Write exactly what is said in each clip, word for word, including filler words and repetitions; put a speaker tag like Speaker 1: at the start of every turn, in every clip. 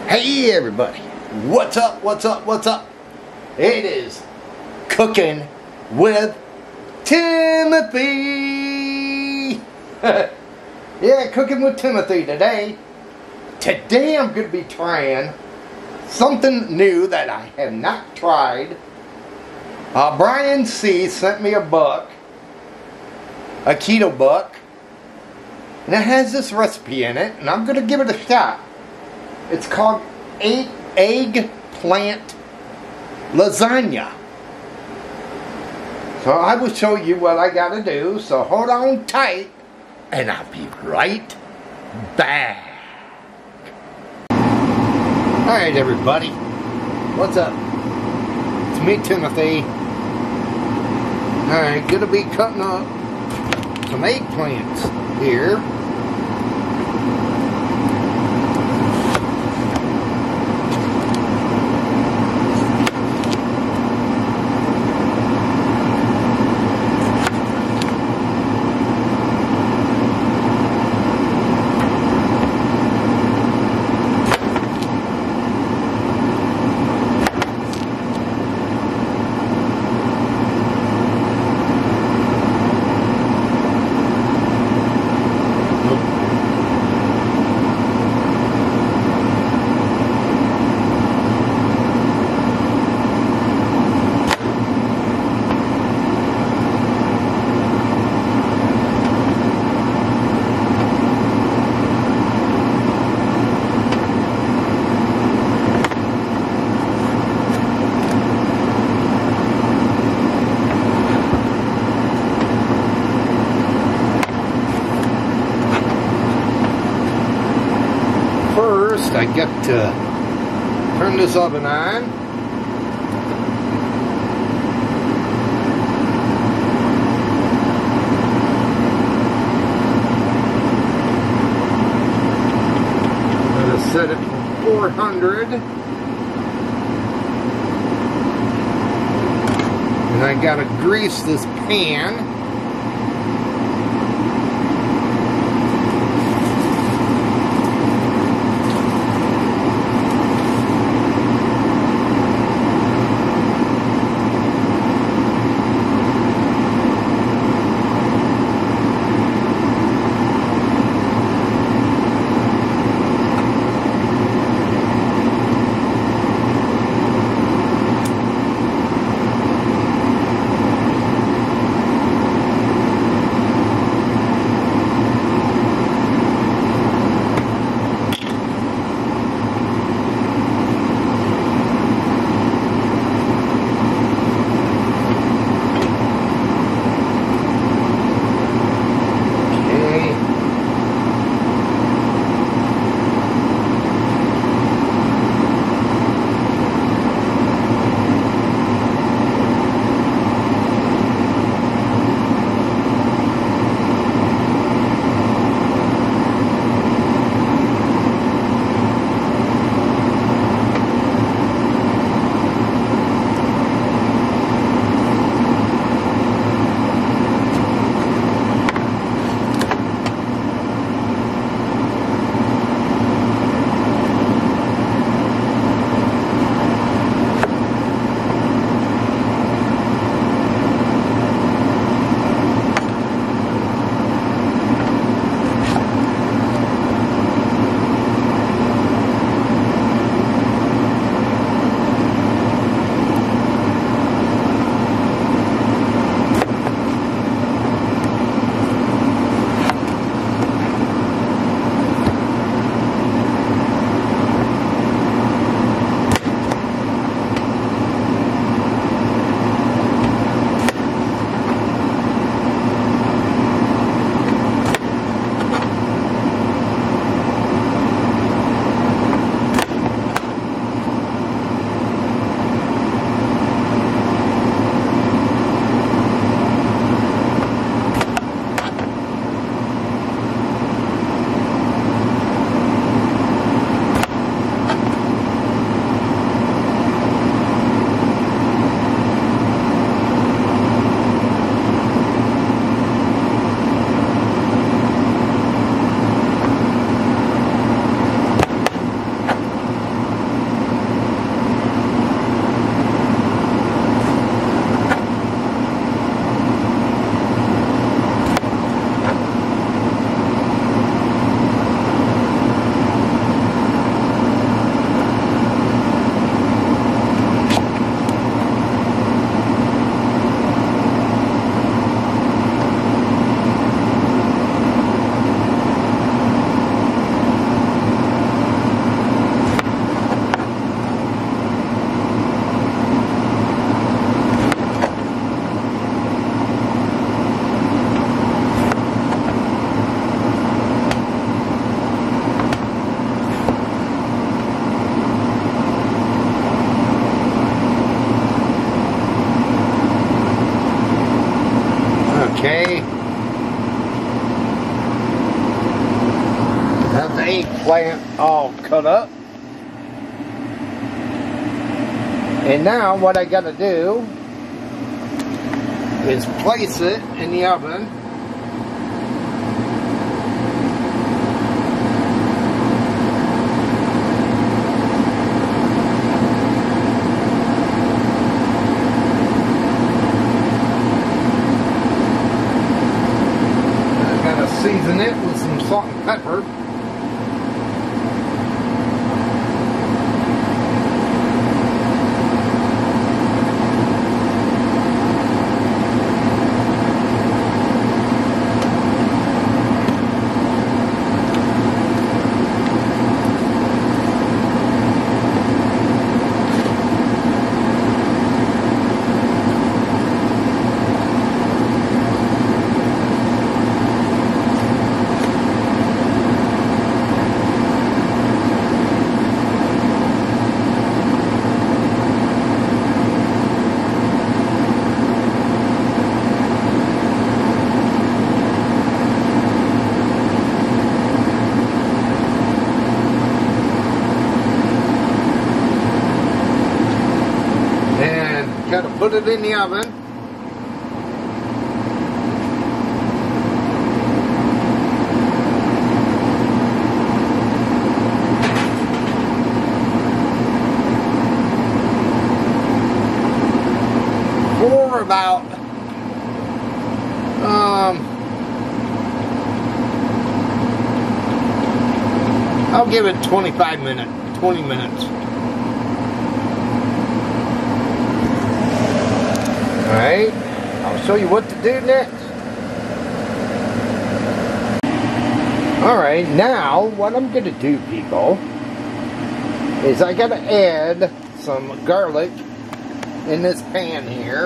Speaker 1: Hey everybody, what's up, what's up, what's up? It is Cooking with Timothy. Yeah, Cooking with Timothy today. Today I'm going to be trying something new that I have not tried. Uh, Brian C. sent me a book, a keto book, and it has this recipe in it, and I'm going to give it a shot. It's called egg, eggplant lasagna. So I will show you what I got to do, so hold on tight, and I'll be right back. Alright everybody, what's up? It's me, Timothy. Alright, gonna be cutting up some eggplants here. I got to turn this oven on. I'm going to set it for four hundred. And I got to grease this pan. cut up. And now what I gotta do is place it in the oven. I gotta season it with some salt and pepper. Gotta put it in the oven. For about um I'll give it twenty-five minutes, twenty minutes. Alright, I'll show you what to do next. Alright, now what I'm going to do, people, is I got to add some garlic in this pan here.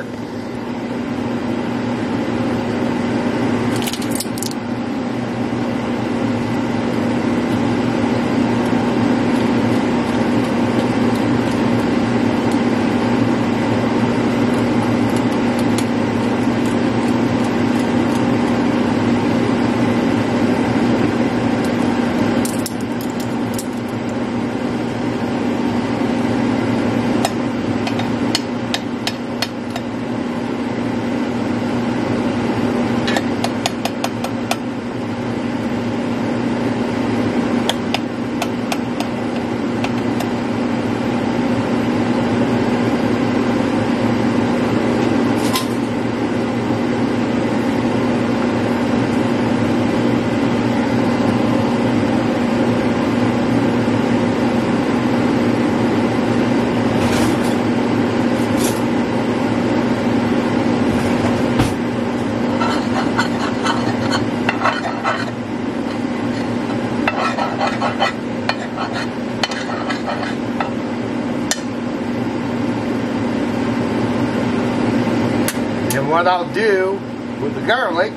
Speaker 1: And what I'll do with the garlic,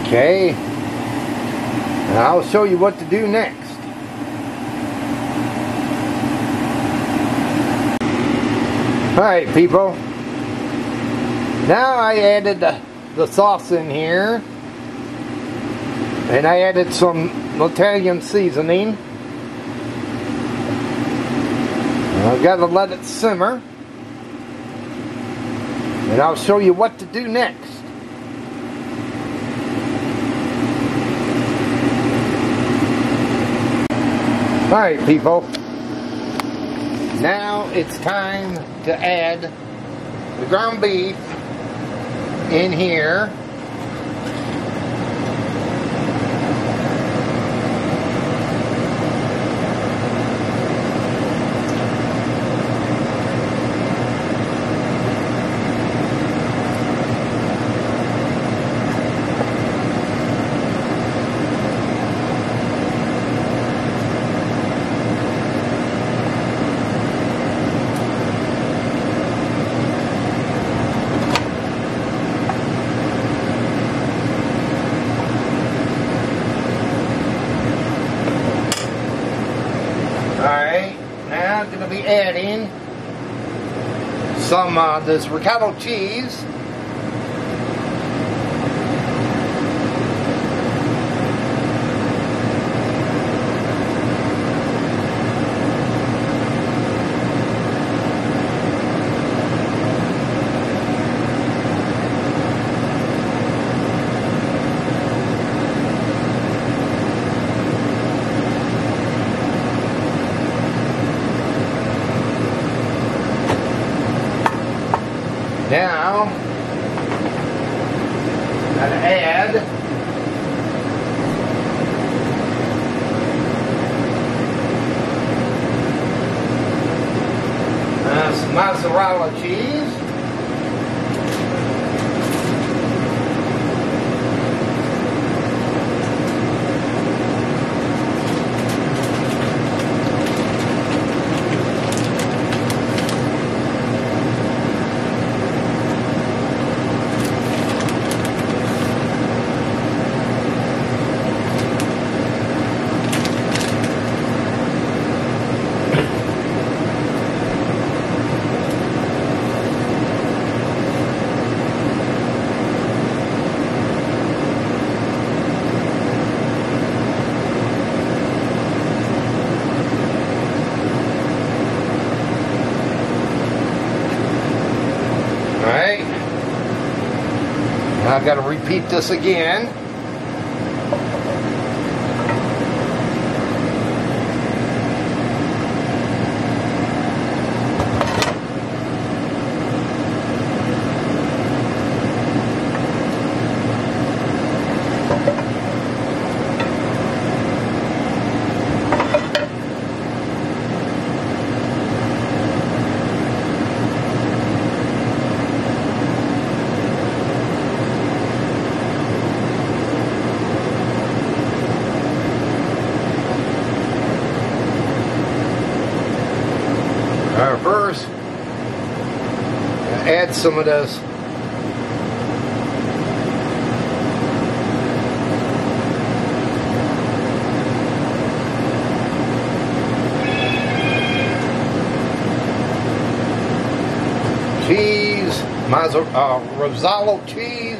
Speaker 1: Okay, and I'll show you what to do next. Alright people, now I added the, the sauce in here, and I added some Italian seasoning. I've got to let it simmer, and I'll show you what to do next. Alright people, now it's time to add the ground beef in here. Alright, now I'm going to be adding some uh, this ricotta cheese. Now, gotta add uh, some mozzarella cheese. Alright, now I've got to repeat this again. Alright, first, add some of this cheese, mozzarella, uh, Rosallo cheese.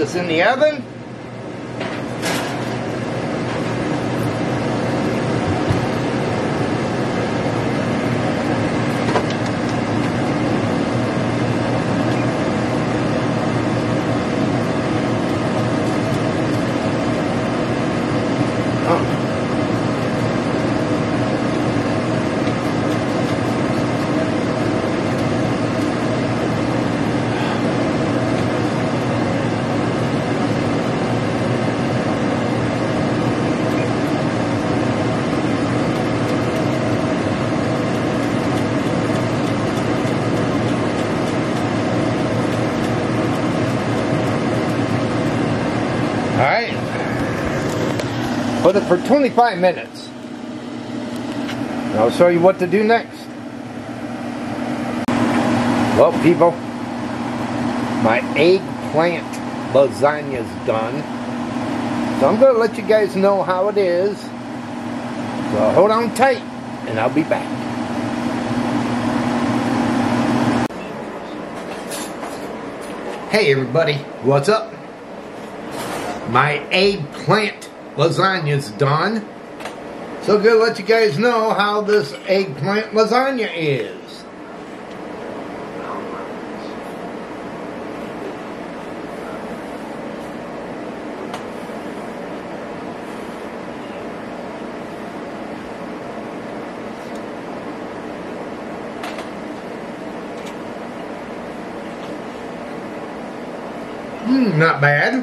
Speaker 1: this in the oven. Alright, put it for twenty-five minutes. And I'll show you what to do next. Well, people, my eggplant lasagna's done. So I'm going to let you guys know how it is. So hold on tight, and I'll be back. Hey everybody, what's up? My eggplant lasagna's done. So good to let you guys know how this eggplant lasagna is. Hmm, not bad.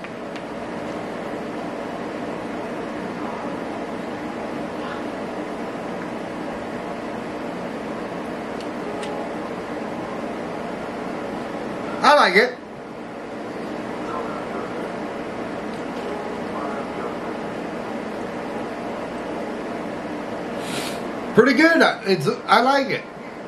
Speaker 1: I like it. Pretty good. It's I like it.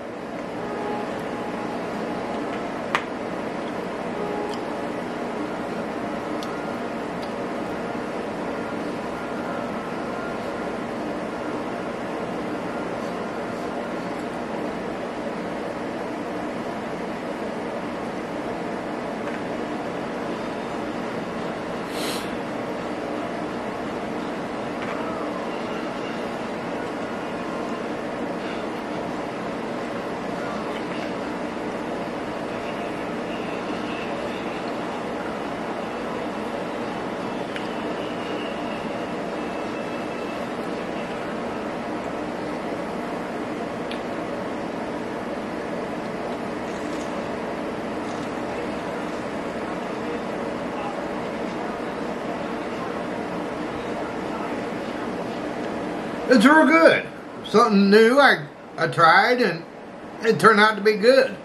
Speaker 1: It's real good. Something new I, I tried and it turned out to be good.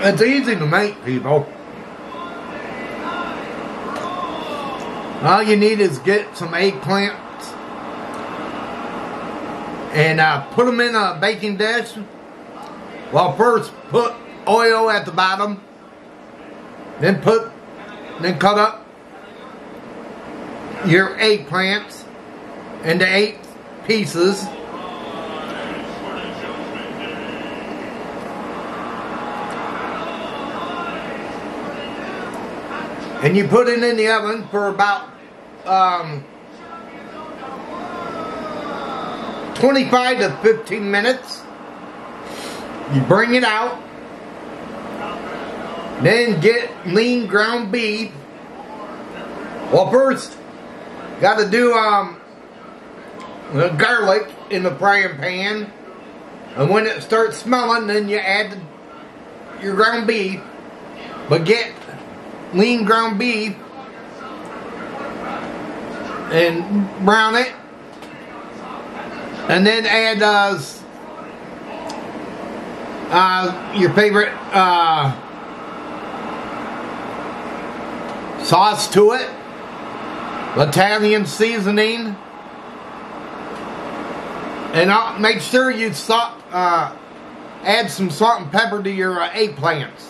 Speaker 1: It's easy to make, people. All you need is get some eggplants and uh, put them in a baking dish. Well, first put oil at the bottom, then put, then cut up your eggplants into eight pieces. And you put it in the oven for about um, twenty-five to fifteen minutes. You bring it out. Then get lean ground beef. Well, first, got to do um, the garlic in the frying pan. And when it starts smelling, then you add your ground beef. But get lean ground beef and brown it, and then add uh, uh, your favorite uh, sauce to it, Italian seasoning, and I'll make sure you salt, uh, add some salt and pepper to your uh, eggplants.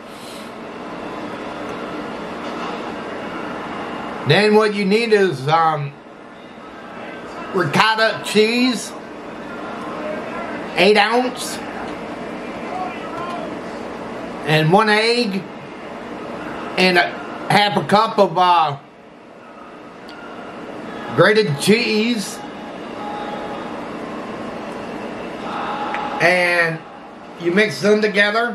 Speaker 1: Then what you need is um, ricotta cheese, eight ounce, and one egg, and a half a cup of uh, grated cheese, and you mix them together.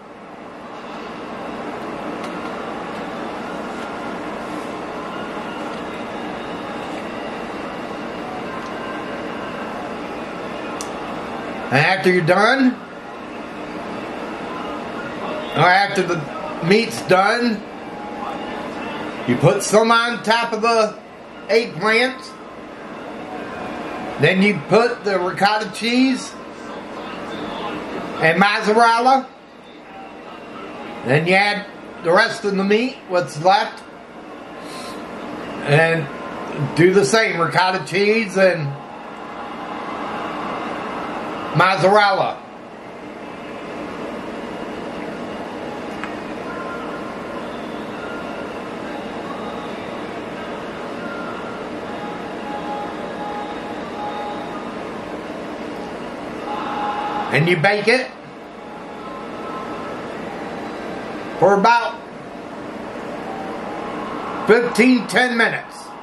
Speaker 1: And after you're done, or after the meat's done, you put some on top of the eggplant. Then you put the ricotta cheese and mozzarella. Then you add the rest of the meat, what's left. And do the same, ricotta cheese and mozzarella. And you bake it for about fifteen to ten minutes.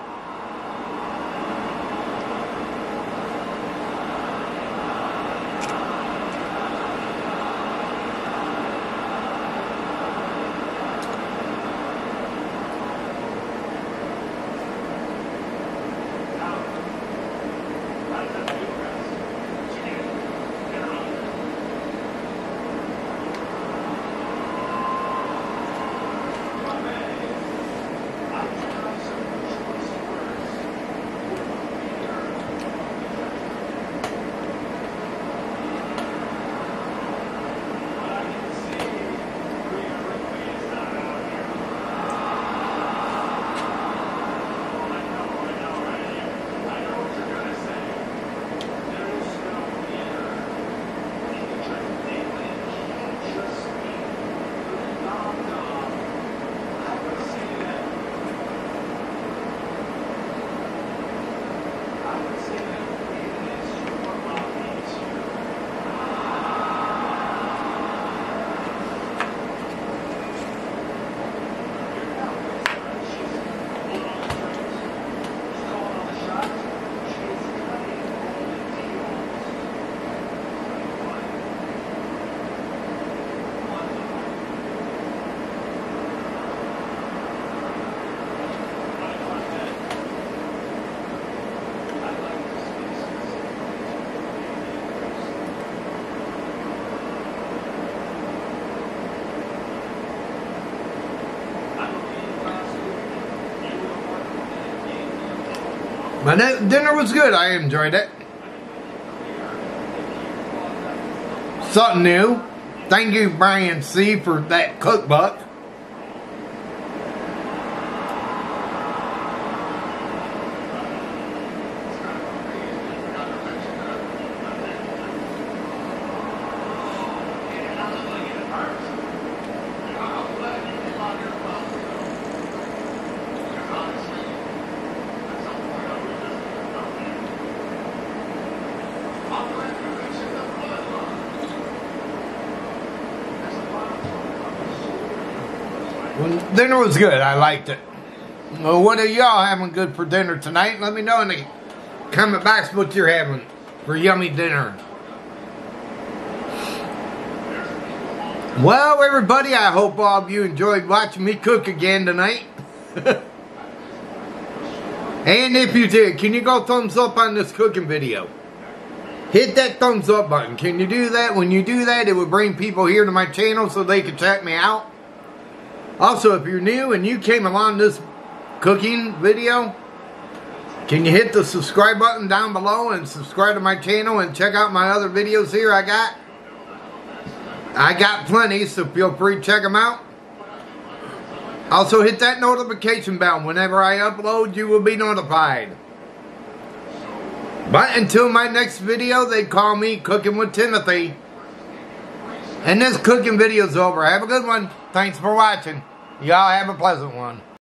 Speaker 1: My dinner was good. I enjoyed it. Something new. Thank you, Brian C., for that cookbook. Well, dinner was good. I liked it. Well, what are y'all having good for dinner tonight? Let me know in the comment box what you're having for yummy dinner. Well, everybody, I hope all of you enjoyed watching me cook again tonight. And if you did, can you go thumbs up on this cooking video? Hit that thumbs up button. Can you do that? When you do that, it will bring people here to my channel so they can check me out. Also, if you're new and you came along this cooking video, can you hit the subscribe button down below and subscribe to my channel and check out my other videos here I got? I got plenty, so feel free to check them out. Also, hit that notification bell. Whenever I upload, you will be notified. But until my next video, they call me Cooking with Timothy. And this cooking video's over. Have a good one. Thanks for watching. Y'all have a pleasant one.